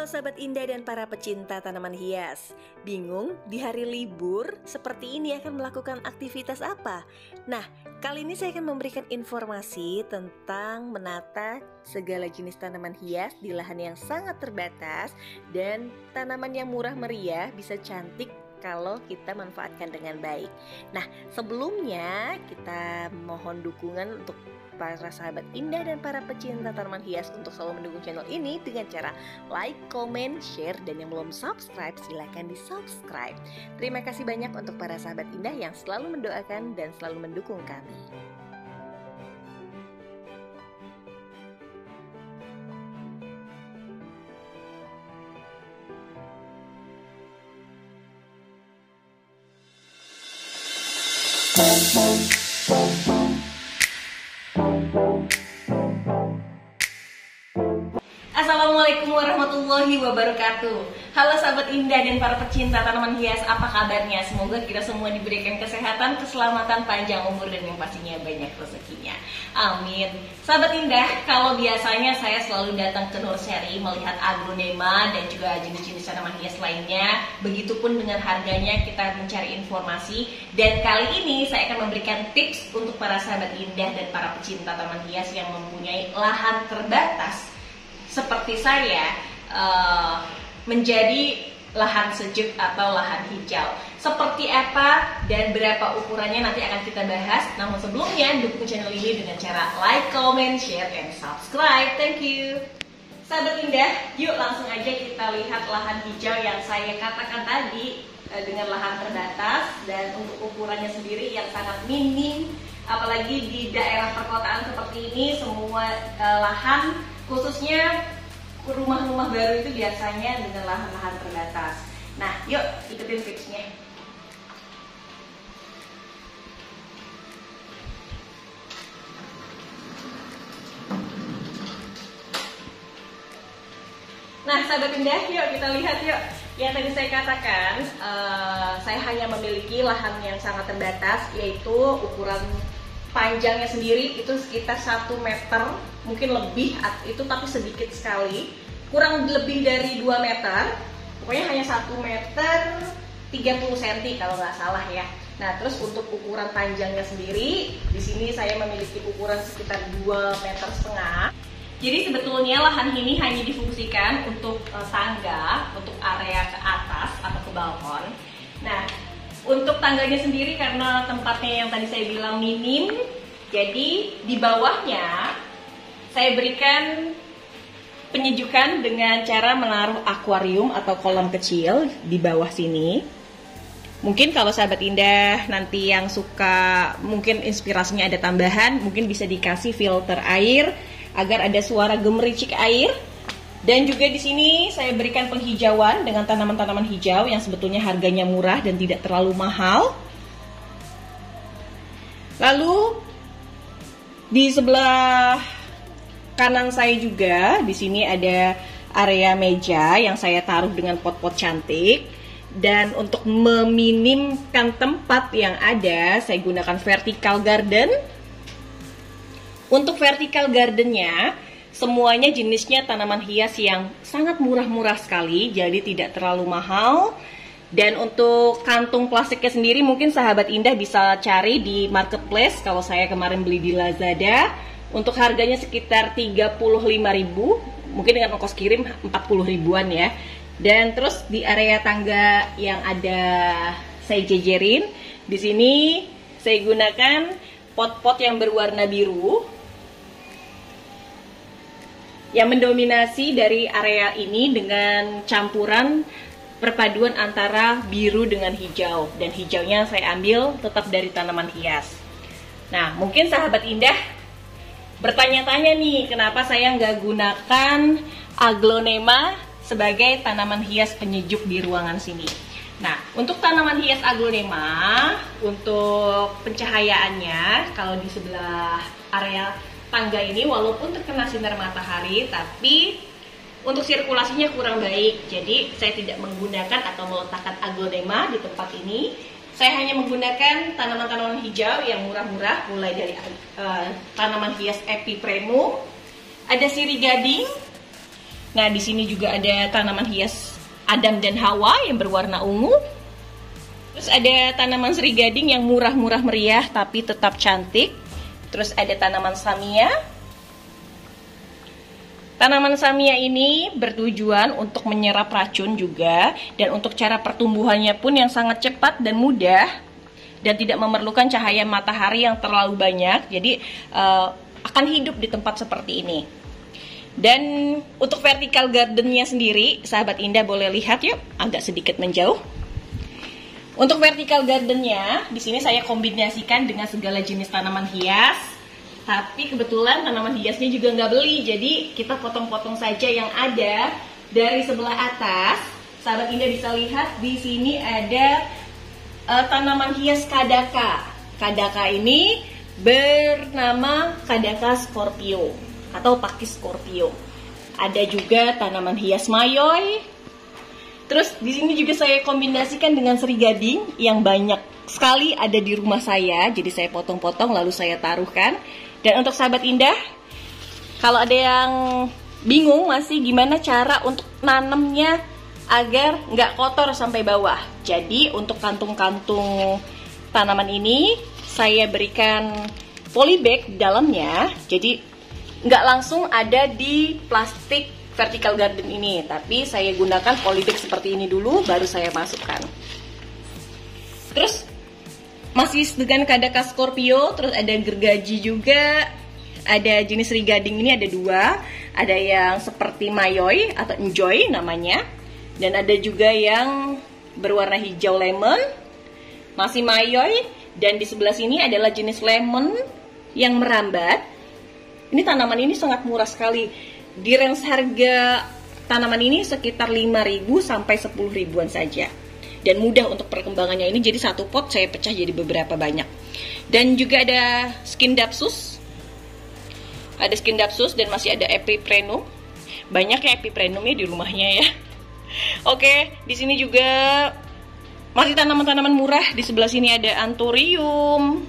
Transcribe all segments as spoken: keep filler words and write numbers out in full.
Halo sahabat indah dan para pecinta tanaman hias. Bingung di hari libur seperti ini akan melakukan aktivitas apa? Nah, kali ini saya akan memberikan informasi tentang menata segala jenis tanaman hias di lahan yang sangat terbatas. Dan tanaman yang murah meriah bisa cantik kalau kita manfaatkan dengan baik. Nah, sebelumnya kita mohon dukungan untuk para sahabat indah dan para pecinta tanaman hias untuk selalu mendukung channel ini dengan cara like, comment, share, dan yang belum subscribe silahkan di subscribe. Terima kasih banyak untuk para sahabat indah yang selalu mendoakan dan selalu mendukung kami. Assalamualaikum warahmatullahi wabarakatuh. Halo sahabat indah dan para pecinta tanaman hias, apa kabarnya? Semoga kita semua diberikan kesehatan, keselamatan, panjang umur, dan yang pastinya banyak rezekinya. Amin. Sahabat indah, kalau biasanya saya selalu datang ke nursery melihat aglonema dan juga jenis-jenis tanaman hias lainnya. Begitupun dengan harganya kita mencari informasi. Dan kali ini saya akan memberikan tips untuk para sahabat indah dan para pecinta tanaman hias yang mempunyai lahan terbatas seperti saya, uh, menjadi lahan sejuk atau lahan hijau. Seperti apa dan berapa ukurannya nanti akan kita bahas. Namun sebelumnya dukung channel ini dengan cara like, comment, share, and subscribe. Thank you. Sahabat indah, yuk langsung aja kita lihat lahan hijau yang saya katakan tadi uh, dengan lahan terbatas dan untuk ukurannya sendiri yang sangat minim. Apalagi di daerah perkotaan seperti ini, semua uh, lahan khususnya rumah-rumah baru itu biasanya dengan lahan-lahan terbatas. Nah, yuk ikutin tipsnya. Nah, sahabat indah, yuk kita lihat yuk. Yang tadi saya katakan, uh, saya hanya memiliki lahan yang sangat terbatas, yaitu ukuran panjangnya sendiri itu sekitar satu meter, mungkin lebih itu tapi sedikit sekali, kurang lebih dari dua meter, pokoknya hanya satu meter tiga puluh sentimeter kalau nggak salah ya. Nah, terus untuk ukuran panjangnya sendiri, di sini saya memiliki ukuran sekitar dua meter setengah. Jadi sebetulnya lahan ini hanya difungsikan untuk uh, tangga, untuk area ke atas atau ke balkon. Nah, untuk tangganya sendiri karena tempatnya yang tadi saya bilang minim, jadi di bawahnya saya berikan penyejukan dengan cara menaruh akuarium atau kolam kecil di bawah sini. Mungkin kalau sahabat indah nanti yang suka, mungkin inspirasinya ada tambahan, mungkin bisa dikasih filter air agar ada suara gemericik air. Dan juga di sini saya berikan penghijauan dengan tanaman-tanaman hijau yang sebetulnya harganya murah dan tidak terlalu mahal. Lalu di sebelah kanan saya juga di sini ada area meja yang saya taruh dengan pot-pot cantik. Dan untuk meminimkan tempat yang ada, saya gunakan vertical garden. Untuk vertical gardennya, semuanya jenisnya tanaman hias yang sangat murah-murah sekali, jadi tidak terlalu mahal. Dan untuk kantung plastiknya sendiri mungkin sahabat indah bisa cari di marketplace. Kalau saya kemarin beli di Lazada, untuk harganya sekitar tiga puluh lima ribu, mungkin dengan ongkos kirim empat puluh ribuan ya. Dan terus di area tangga yang ada saya jejerin, di sini saya gunakan pot-pot yang berwarna biru. Yang mendominasi dari area ini dengan campuran perpaduan antara biru dengan hijau. Dan hijaunya saya ambil tetap dari tanaman hias. Nah, mungkin sahabat indah bertanya-tanya nih, kenapa saya nggak gunakan aglonema sebagai tanaman hias penyejuk di ruangan sini. Nah, untuk tanaman hias aglonema, untuk pencahayaannya, kalau di sebelah area tangga ini walaupun terkena sinar matahari, tapi untuk sirkulasinya kurang baik. Jadi saya tidak menggunakan atau meletakkan aglonema di tempat ini. Saya hanya menggunakan tanaman-tanaman hijau yang murah-murah, mulai dari uh, tanaman hias epipremum, ada sirih gading, Nah, di sini juga ada tanaman hias Adam dan Hawa yang berwarna ungu. Terus ada tanaman Sri Gading yang murah-murah meriah tapi tetap cantik. Terus ada tanaman Samia. Tanaman Samia ini bertujuan untuk menyerap racun juga, dan untuk cara pertumbuhannya pun yang sangat cepat dan mudah, dan tidak memerlukan cahaya matahari yang terlalu banyak. Jadi uh, akan hidup di tempat seperti ini. Dan untuk vertical gardennya sendiri, sahabat Indah boleh lihat yuk, agak sedikit menjauh. Untuk vertical gardennya, di sini saya kombinasikan dengan segala jenis tanaman hias. Tapi kebetulan tanaman hiasnya juga nggak beli, jadi kita potong-potong saja yang ada dari sebelah atas. Sahabat Indah bisa lihat di sini ada uh, tanaman hias Kadaka. Kadaka ini bernama Kadaka Scorpio atau Pakis Scorpio. Ada juga tanaman hias Mayoi. Terus di sini juga saya kombinasikan dengan Sri Gading yang banyak sekali ada di rumah saya. Jadi saya potong-potong lalu saya taruhkan. Dan untuk sahabat Indah, kalau ada yang bingung masih gimana cara untuk nanamnya agar nggak kotor sampai bawah. Jadi untuk kantung-kantung tanaman ini saya berikan polybag di dalamnya. Jadi nggak langsung ada di plastik vertical garden ini, tapi saya gunakan polybag seperti ini dulu, baru saya masukkan. Terus masih dengan Kadaka Scorpio, terus ada gergaji juga, ada jenis Sri Gading ini ada dua, ada yang seperti Mayoi atau Enjoy namanya, dan ada juga yang berwarna hijau lemon, masih Mayoi, dan di sebelah sini adalah jenis lemon yang merambat. Ini tanaman ini sangat murah sekali. Di range harga tanaman ini sekitar lima ribu sampai sepuluh ribuan saja. Dan mudah untuk perkembangannya ini, jadi satu pot saya pecah jadi beberapa banyak. Dan juga ada Scindapsus. Ada Scindapsus dan masih ada Epiprenum. Banyak ya Epiprenumnya di rumahnya ya. Oke, di sini juga masih tanaman-tanaman murah. Di sebelah sini ada Anthurium.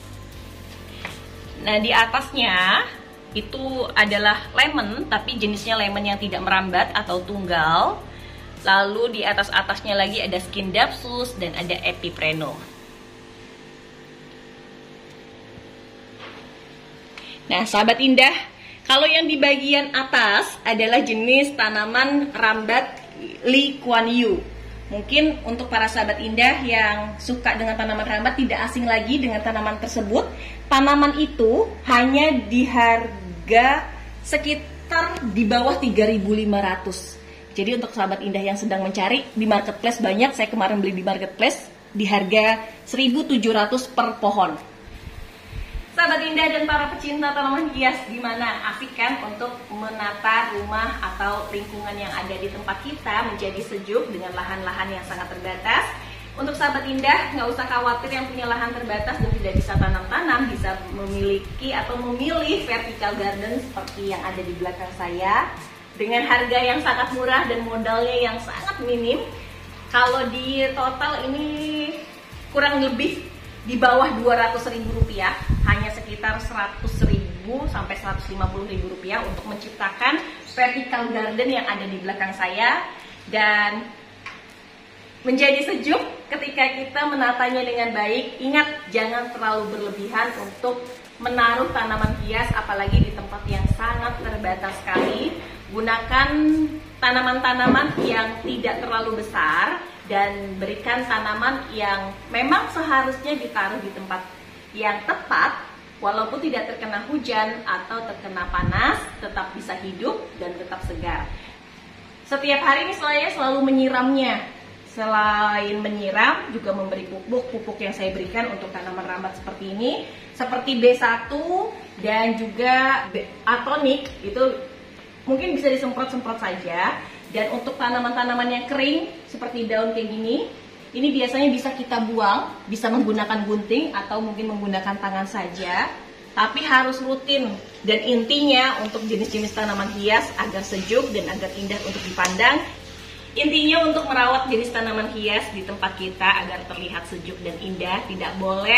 Nah, di atasnya itu adalah lemon, tapi jenisnya lemon yang tidak merambat atau tunggal. Lalu di atas-atasnya lagi ada Scindapsus dan ada Epiprenum. Nah, sahabat Indah, kalau yang di bagian atas adalah jenis tanaman rambat Lee Kuan Yew. Mungkin untuk para sahabat Indah yang suka dengan tanaman rambat tidak asing lagi dengan tanaman tersebut. Tanaman itu hanya di harga sekitar di bawah tiga ribu lima ratus. Jadi untuk sahabat Indah yang sedang mencari, di marketplace banyak, saya kemarin beli di marketplace di harga seribu tujuh ratus per pohon. Sahabat Indah dan para pecinta tanaman hias, gimana? Asik kan untuk menata rumah atau lingkungan yang ada di tempat kita menjadi sejuk dengan lahan-lahan yang sangat terbatas. Untuk sahabat Indah, nggak usah khawatir yang punya lahan terbatas dan tidak bisa tanam-tanam, bisa memiliki atau memilih vertical garden seperti yang ada di belakang saya dengan harga yang sangat murah dan modalnya yang sangat minim. Kalau di total ini kurang lebih di bawah dua ratus ribu rupiah, hanya sekitar seratus ribu sampai seratus lima puluh ribu rupiah untuk menciptakan vertical garden yang ada di belakang saya. Dan menjadi sejuk ketika kita menatanya dengan baik. Ingat, jangan terlalu berlebihan untuk menaruh tanaman hias, apalagi di tempat yang sangat terbatas sekali. Gunakan tanaman-tanaman yang tidak terlalu besar dan berikan tanaman yang memang seharusnya ditaruh di tempat yang tepat, walaupun tidak terkena hujan atau terkena panas, tetap bisa hidup dan tetap segar. Setiap hari ini saya selalu menyiramnya. Selain menyiram, juga memberi pupuk. Pupuk yang saya berikan untuk tanaman rambat seperti ini, seperti B satu dan juga Atonik, itu mungkin bisa disemprot-semprot saja. Dan untuk tanaman-tanaman yang kering, seperti daun kayak gini, ini biasanya bisa kita buang, bisa menggunakan gunting atau mungkin menggunakan tangan saja. Tapi harus rutin. Dan intinya untuk jenis-jenis tanaman hias agar sejuk dan agar indah untuk dipandang, intinya untuk merawat jenis tanaman hias di tempat kita agar terlihat sejuk dan indah, tidak boleh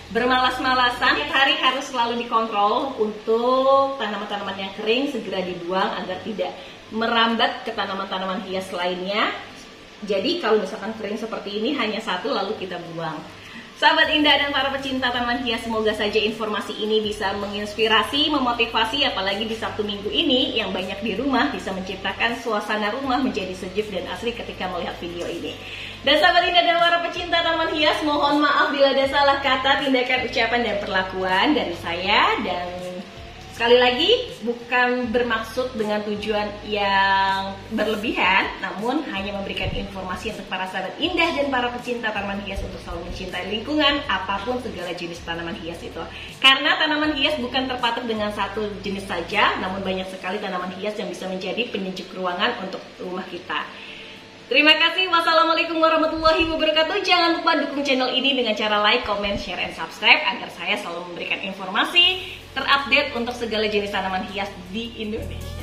bermalas-malasan, tiap hari harus selalu dikontrol untuk tanaman-tanaman yang kering segera dibuang agar tidak merambat ke tanaman-tanaman hias lainnya. Jadi kalau misalkan kering seperti ini hanya satu lalu kita buang. Sahabat Indah dan para pecinta tanaman hias, semoga saja informasi ini bisa menginspirasi, memotivasi, apalagi di Sabtu Minggu ini yang banyak di rumah, bisa menciptakan suasana rumah menjadi sejuk dan asri ketika melihat video ini. Dan sahabat Indah dan para pecinta tanaman hias, mohon maaf bila ada salah kata, tindakan, ucapan, dan perlakuan dari saya. Dan sekali lagi, bukan bermaksud dengan tujuan yang berlebihan, namun hanya memberikan informasi untuk para sahabat Indah dan para pecinta tanaman hias untuk selalu mencintai lingkungan, apapun segala jenis tanaman hias itu. Karena tanaman hias bukan terpatok dengan satu jenis saja, namun banyak sekali tanaman hias yang bisa menjadi penyejuk ruangan untuk rumah kita. Terima kasih. Wassalamualaikum warahmatullahi wabarakatuh. Jangan lupa dukung channel ini dengan cara like, comment, share, and subscribe agar saya selalu memberikan informasi terupdate untuk segala jenis tanaman hias di Indonesia.